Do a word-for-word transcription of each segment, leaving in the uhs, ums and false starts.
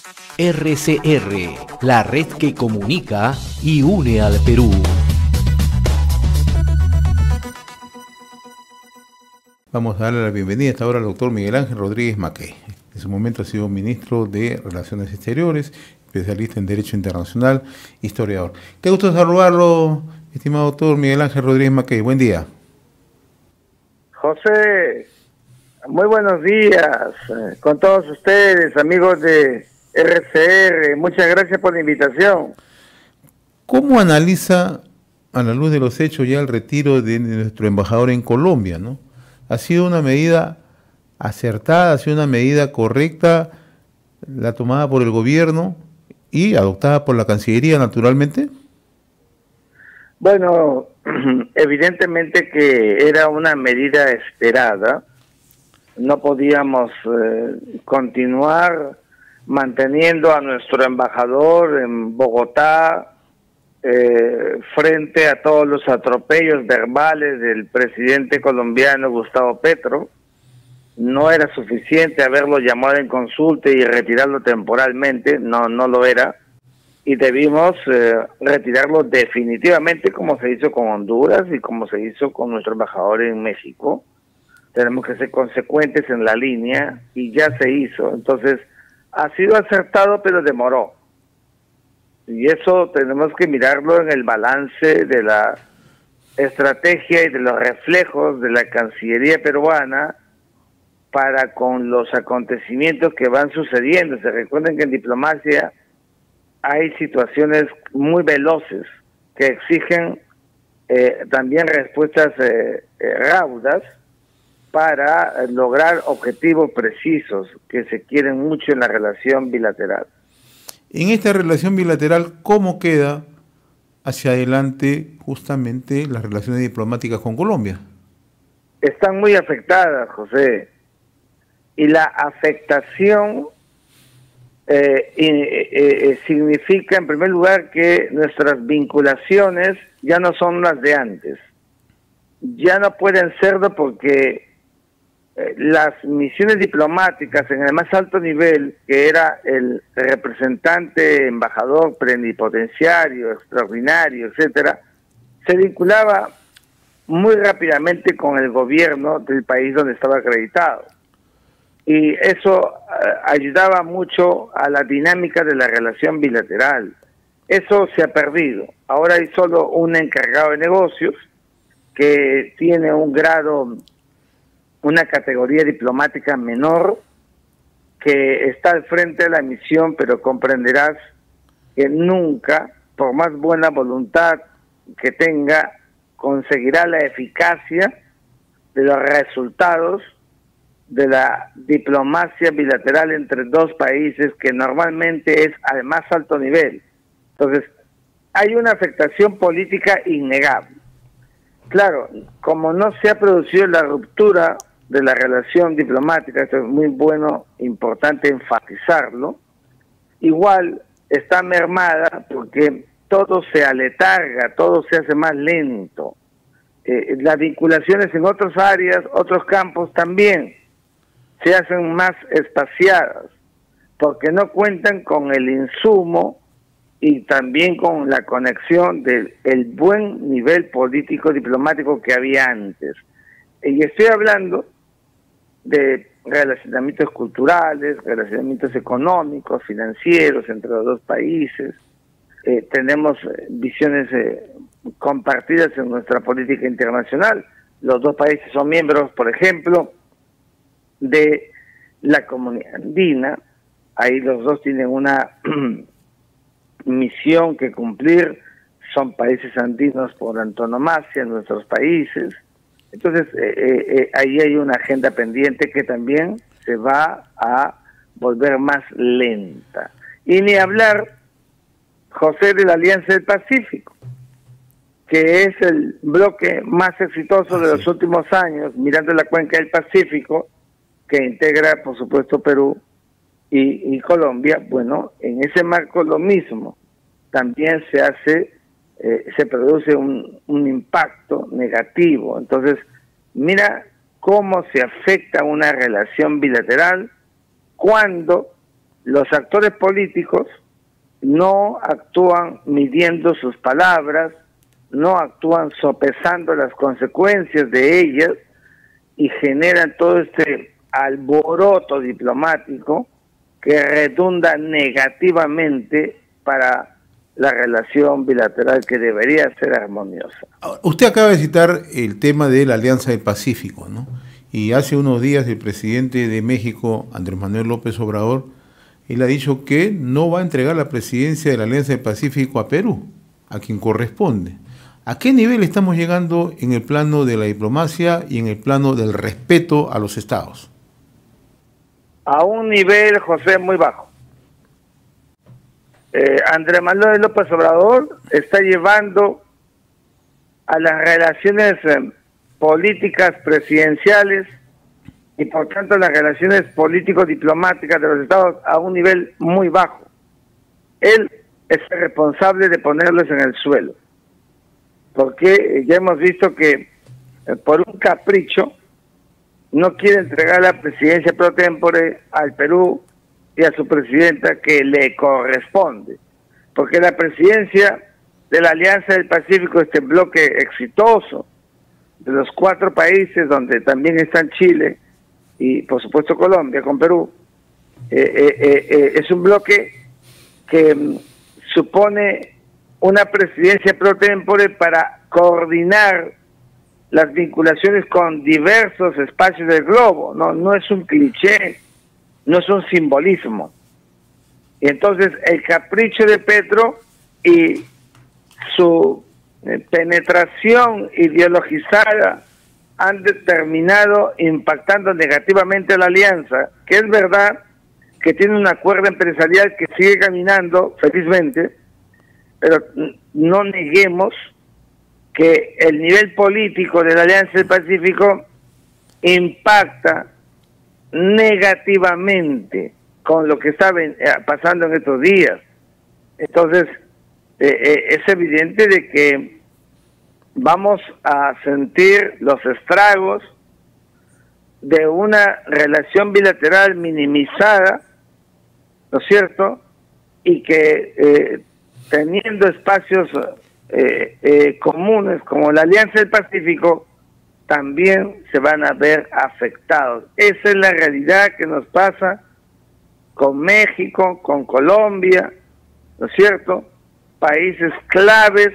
R C R, la red que comunica y une al Perú. Vamos a darle la bienvenida a esta hora al doctor Miguel Ángel Rodríguez Mackey. En su momento ha sido ministro de Relaciones Exteriores, especialista en Derecho Internacional, historiador. Qué gusto saludarlo, estimado doctor Miguel Ángel Rodríguez Mackey. Buen día. José, muy buenos días con todos ustedes, amigos de R C R. Muchas gracias por la invitación. ¿Cómo analiza, a la luz de los hechos, ya el retiro de nuestro embajador en Colombia, ¿no? ¿Ha sido una medida acertada, ha sido una medida correcta, la tomada por el gobierno y adoptada por la Cancillería, naturalmente? Bueno, evidentemente que era una medida esperada. No podíamos eh, continuar manteniendo a nuestro embajador en Bogotá eh, frente a todos los atropellos verbales del presidente colombiano Gustavo Petro. No era suficiente haberlo llamado en consulta y retirarlo temporalmente, no, no lo era. Y debimos eh, retirarlo definitivamente, como se hizo con Honduras y como se hizo con nuestro embajador en México. Tenemos que ser consecuentes en la línea y ya se hizo. Entonces, ha sido acertado, pero demoró. Y eso tenemos que mirarlo en el balance de la estrategia y de los reflejos de la Cancillería peruana para con los acontecimientos que van sucediendo. Se recuerden que en diplomacia hay situaciones muy veloces que exigen eh, también respuestas eh, eh, raudas para lograr objetivos precisos que se quieren mucho en la relación bilateral. En esta relación bilateral, ¿cómo queda hacia adelante justamente las relaciones diplomáticas con Colombia? Están muy afectadas, José, y la afectación eh, eh, eh, significa, en primer lugar, que nuestras vinculaciones ya no son las de antes. Ya no pueden serlo porque las misiones diplomáticas en el más alto nivel, que era el representante, embajador plenipotenciario, extraordinario, etcétera, se vinculaba muy rápidamente con el gobierno del país donde estaba acreditado. Y eso uh, ayudaba mucho a la dinámica de la relación bilateral. Eso se ha perdido. Ahora hay solo un encargado de negocios que tiene un grado, una categoría diplomática menor, que está al frente de la misión, pero comprenderás que nunca, por más buena voluntad que tenga, conseguirá la eficacia de los resultados de la diplomacia bilateral entre dos países, que normalmente es al más alto nivel. Entonces, hay una afectación política innegable. Claro, como no se ha producido la ruptura de la relación diplomática, esto es muy bueno, importante enfatizarlo, igual está mermada porque todo se aletarga, todo se hace más lento. Eh, las vinculaciones en otras áreas, otros campos también se hacen más espaciadas, porque no cuentan con el insumo y también con la conexión del el buen nivel político diplomático que había antes. Y estoy hablando de relacionamientos culturales, relacionamientos económicos, financieros entre los dos países. Eh, tenemos eh, visiones eh, compartidas en nuestra política internacional. Los dos países son miembros, por ejemplo, de la Comunidad Andina. Ahí los dos tienen una misión que cumplir. Son países andinos por antonomasia en nuestros países. Entonces, eh, eh, ahí hay una agenda pendiente que también se va a volver más lenta. Y ni hablar, José, de la Alianza del Pacífico, que es el bloque más exitoso de los últimos años, mirando la cuenca del Pacífico, que integra, por supuesto, Perú y, y Colombia. Bueno, en ese marco lo mismo. También se hace... Eh, se produce un, un impacto negativo. Entonces, mira cómo se afecta una relación bilateral cuando los actores políticos no actúan midiendo sus palabras, no actúan sopesando las consecuencias de ellas y generan todo este alboroto diplomático que redunda negativamente para la relación bilateral que debería ser armoniosa. Usted acaba de citar el tema de la Alianza del Pacífico, ¿no? Y hace unos días el presidente de México, Andrés Manuel López Obrador, él ha dicho que no va a entregar la presidencia de la Alianza del Pacífico a Perú, a quien corresponde. ¿A qué nivel estamos llegando en el plano de la diplomacia y en el plano del respeto a los estados? A un nivel, José, muy bajo. Eh, Andrés Manuel López Obrador está llevando a las relaciones eh, políticas presidenciales y por tanto las relaciones político-diplomáticas de los estados a un nivel muy bajo. Él es el responsable de ponerlos en el suelo, porque ya hemos visto que eh, por un capricho no quiere entregar la presidencia pro tempore al Perú y a su presidenta que le corresponde, porque la presidencia de la Alianza del Pacífico, este bloque exitoso de los cuatro países donde también están Chile y por supuesto Colombia con Perú, eh, eh, eh, eh, es un bloque que mm, supone una presidencia pro tempore para coordinar las vinculaciones con diversos espacios del globo. No, no es un cliché, no es un simbolismo. Y entonces el capricho de Petro y su eh, penetración ideologizada han determinado impactando negativamente a la alianza, que es verdad que tiene un acuerdo empresarial que sigue caminando felizmente, pero no neguemos que el nivel político de la Alianza del Pacífico impacta negativamente con lo que está pasando en estos días. Entonces, eh, eh, es evidente de que vamos a sentir los estragos de una relación bilateral minimizada, ¿no es cierto? Y que eh, teniendo espacios eh, eh, comunes como la Alianza del Pacífico, también se van a ver afectados. Esa es la realidad que nos pasa con México, con Colombia, ¿no es cierto? Países claves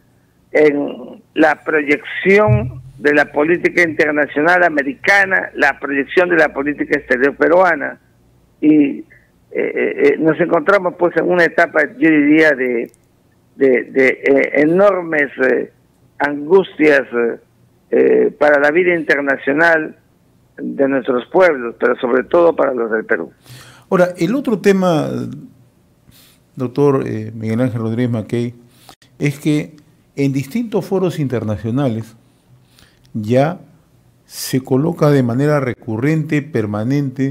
en la proyección de la política internacional americana, la proyección de la política exterior peruana. Y eh, eh, nos encontramos pues en una etapa, yo diría, de, de, de eh, enormes eh, angustias eh, eh, para la vida internacional de nuestros pueblos, pero sobre todo para los del Perú. Ahora, el otro tema, doctor eh, Miguel Ángel Rodríguez Mackay, es que en distintos foros internacionales ya se coloca de manera recurrente, permanente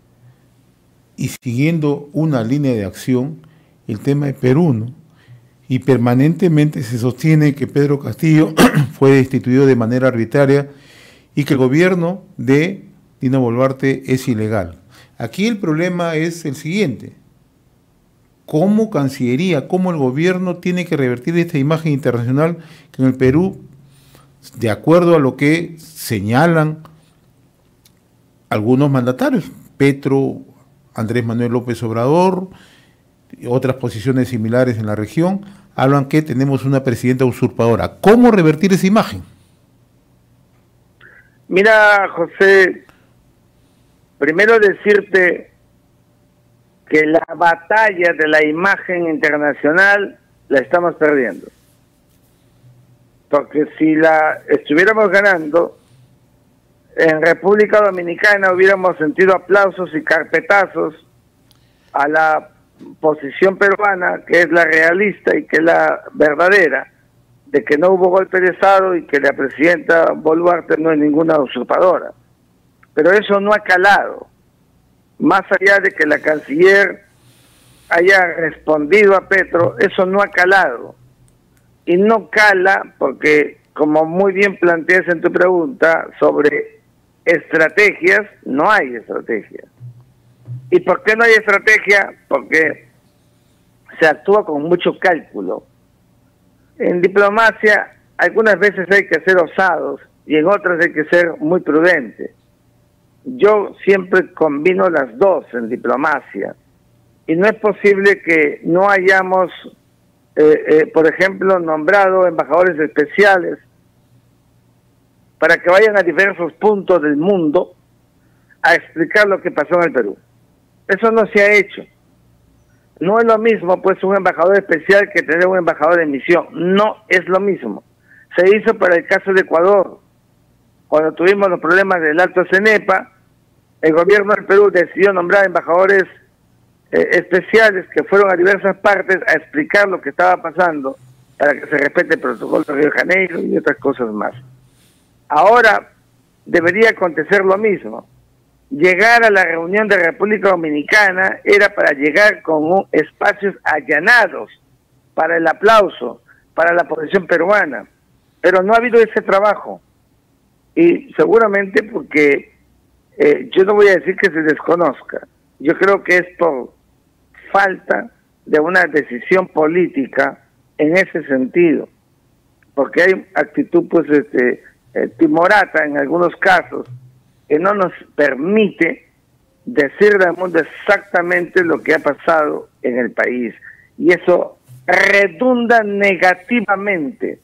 y siguiendo una línea de acción el tema de Perú, ¿no? Y permanentemente se sostiene que Pedro Castillo fue destituido de manera arbitraria y que el gobierno de Dina Boluarte es ilegal. Aquí el problema es el siguiente: ¿cómo Cancillería, cómo el gobierno tiene que revertir esta imagen internacional que en el Perú, de acuerdo a lo que señalan algunos mandatarios, Petro, Andrés Manuel López Obrador y otras posiciones similares en la región, hablan que tenemos una presidenta usurpadora? ¿Cómo revertir esa imagen? Mira, José, primero decirte que la batalla de la imagen internacional la estamos perdiendo. Porque si la estuviéramos ganando, en República Dominicana hubiéramos sentido aplausos y carpetazos a la posición peruana, que es la realista y que es la verdadera, de que no hubo golpe de Estado y que la presidenta Boluarte no es ninguna usurpadora. Pero eso no ha calado. Más allá de que la canciller haya respondido a Petro, eso no ha calado. Y no cala porque, como muy bien planteas en tu pregunta sobre estrategias, no hay estrategia. ¿Y por qué no hay estrategia? Porque se actúa con mucho cálculo. En diplomacia algunas veces hay que ser osados y en otras hay que ser muy prudentes. Yo siempre combino las dos en diplomacia y no es posible que no hayamos, eh, eh, por ejemplo, nombrado embajadores especiales para que vayan a diversos puntos del mundo a explicar lo que pasó en el Perú. Eso no se ha hecho. No es lo mismo, pues, un embajador especial que tener un embajador de misión. No es lo mismo. Se hizo para el caso de Ecuador. Cuando tuvimos los problemas del Alto Cenepa, el gobierno del Perú decidió nombrar embajadores eh, especiales que fueron a diversas partes a explicar lo que estaba pasando para que se respete el protocolo de Río de Janeiro y otras cosas más. Ahora debería acontecer lo mismo. Llegar a la reunión de República Dominicana era para llegar con un, espacios allanados para el aplauso, para la posición peruana, pero no ha habido ese trabajo y seguramente porque eh, yo no voy a decir que se desconozca, yo creo que es por falta de una decisión política en ese sentido, porque hay actitud pues este eh, timorata en algunos casos que no nos permite decirle al mundo exactamente lo que ha pasado en el país. Y eso redunda negativamente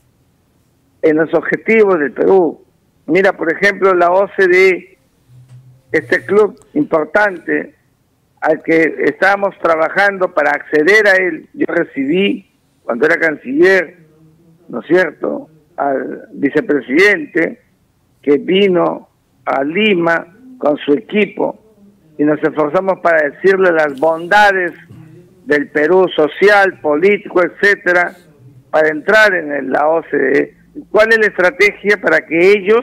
en los objetivos del Perú. Mira, por ejemplo, la O C D E, este club importante al que estábamos trabajando para acceder a él. Yo recibí, cuando era canciller, ¿no es cierto?, al vicepresidente que vino a Lima con su equipo y nos esforzamos para decirle las bondades del Perú social, político, etcétera, para entrar en la O C D E. ¿Cuál es la estrategia para que ellos,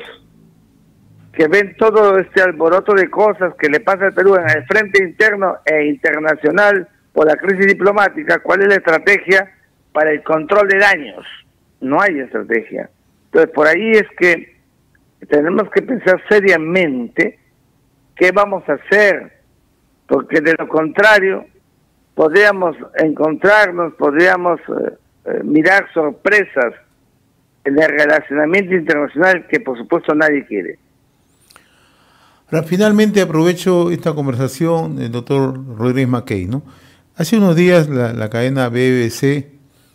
que ven todo este alboroto de cosas que le pasa al Perú en el frente interno e internacional por la crisis diplomática, cuál es la estrategia para el control de daños? No hay estrategia. Entonces, por ahí es que tenemos que pensar seriamente qué vamos a hacer, porque de lo contrario podríamos encontrarnos, podríamos eh, eh, mirar sorpresas en el relacionamiento internacional que por supuesto nadie quiere. Ahora, finalmente aprovecho esta conversación del doctor Rodríguez Mackay, ¿no? Hace unos días la, la cadena B B C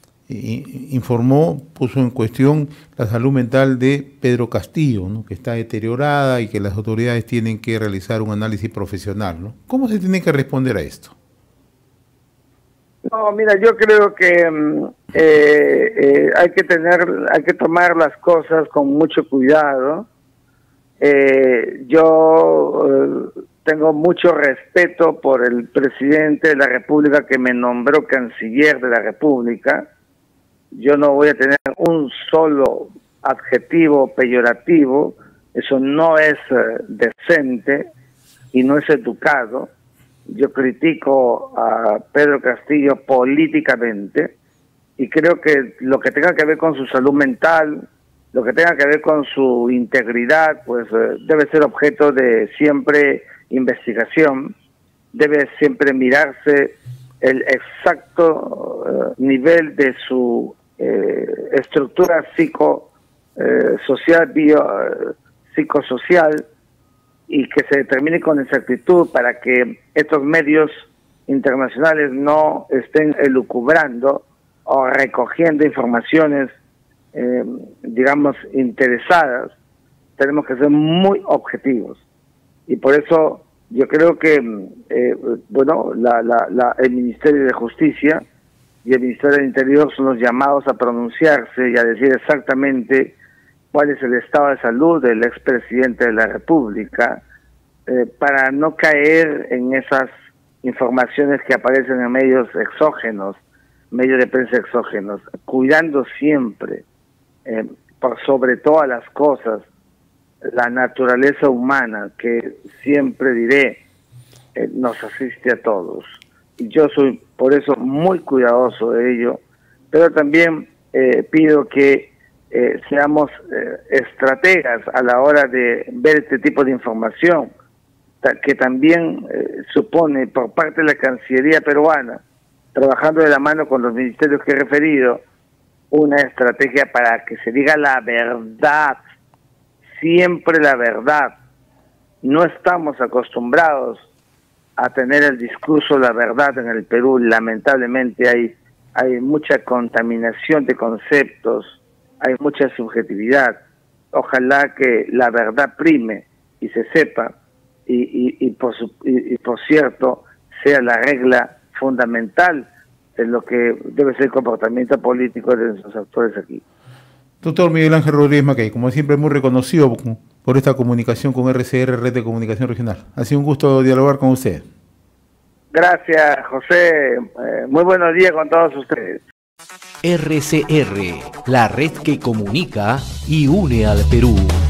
informó, puso en cuestión la salud mental de Pedro Castillo, ¿no?, que está deteriorada y que las autoridades tienen que realizar un análisis profesional, ¿no? ¿Cómo se tiene que responder a esto? No, mira, yo creo que eh, eh, hay que tener, hay que tomar las cosas con mucho cuidado. Eh, yo eh, tengo mucho respeto por el presidente de la República que me nombró canciller de la República. Yo no voy a tener un solo adjetivo peyorativo, eso no es eh, decente y no es educado. Yo critico a Pedro Castillo políticamente y creo que lo que tenga que ver con su salud mental, lo que tenga que ver con su integridad, pues eh, debe ser objeto de siempre investigación, debe siempre mirarse el exacto uh, nivel de su eh, estructura psico eh, social, bio, eh, psicosocial, y que se determine con exactitud para que estos medios internacionales no estén elucubrando o recogiendo informaciones, eh, digamos, interesadas. Tenemos que ser muy objetivos. Y por eso yo creo que, eh, bueno, la, la, la, el Ministerio de Justicia y el Ministerio del Interior son los llamados a pronunciarse y a decir exactamente cuál es el estado de salud del expresidente de la República, eh, para no caer en esas informaciones que aparecen en medios exógenos, medios de prensa exógenos, cuidando siempre, eh, por sobre todas las cosas, la naturaleza humana, que siempre diré, eh, nos asiste a todos. Y yo soy por eso muy cuidadoso de ello, pero también eh, pido que eh, seamos eh, estrategas a la hora de ver este tipo de información, que también eh, supone por parte de la Cancillería peruana, trabajando de la mano con los ministerios que he referido, una estrategia para que se diga la verdad, siempre la verdad. No estamos acostumbrados a tener el discurso la verdad en el Perú. Lamentablemente hay, hay mucha contaminación de conceptos, hay mucha subjetividad. Ojalá que la verdad prime y se sepa, y, y, y, por, su, y, y por cierto, sea la regla fundamental de lo que debe ser el comportamiento político de nuestros actores aquí. Doctor Miguel Ángel Rodríguez Mackay, como siempre muy reconocido por esta comunicación con R C R, Red de Comunicación Regional. Ha sido un gusto dialogar con usted. Gracias, José. Eh, muy buenos días con todos ustedes. R C R, la red que comunica y une al Perú.